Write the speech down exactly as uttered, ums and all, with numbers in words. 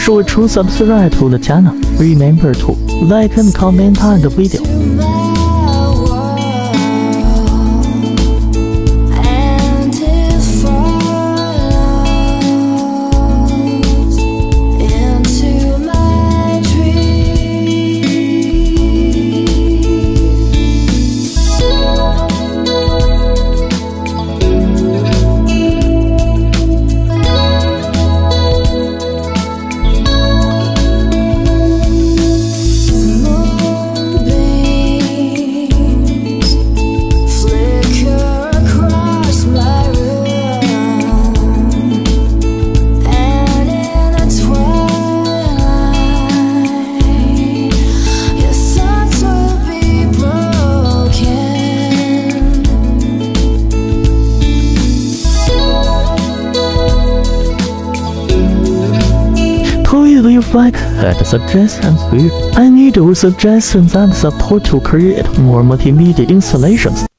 sure to subscribe to the channel. Remember to like and comment on the video. Please leave like and suggestions below. I need your suggestions and support to create more multimedia installations.